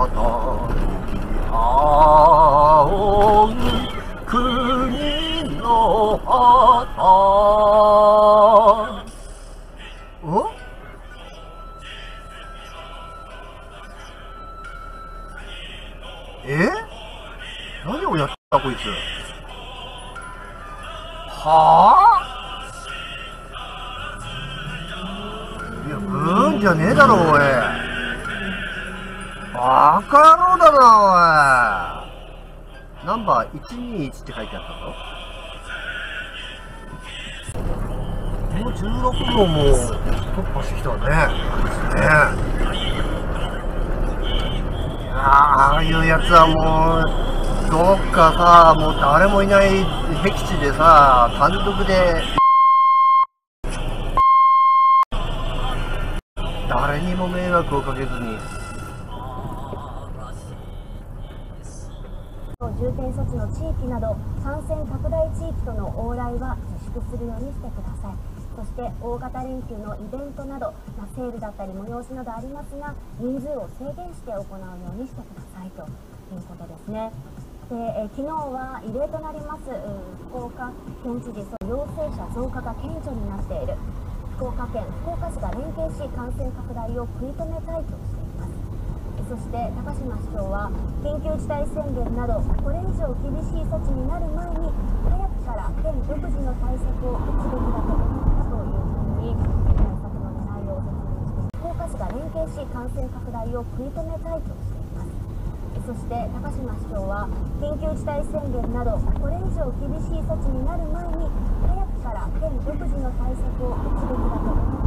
仰ぐ国の旗。お？何をやったこいつ。はぁ？いや、じゃねえだろ、おい。バカ野郎だな、おい。ナンバー121って書いてあったぞ。この16号も突破してきたね。いやー、ああいうやつはもう、どっかさ、もう誰もいない僻地でさ、単独で、誰にも迷惑をかけずに。 重点措置の地域など感染拡大地域との往来は自粛するようにしてください。そして大型連休のイベントなど、セールだったり催しなどありますが、人数を制限して行うようにしてくださいということですね。で昨日は異例となります福岡県知事、陽性者増加が顕著になっている福岡県福岡市が連携し感染拡大を食い止めたいとしています。そして高島市長は緊急事態宣言などこれ以上厳しい措置になる前に早くから県独自の対策を打つべきだと思ったというふうに先ほど内容を説明して、福岡市が連携し感染拡大を食い止めたいとしています。そして高島市長は緊急事態宣言などこれ以上厳しい措置になる前に早くから県独自の対策を打つべきだと思った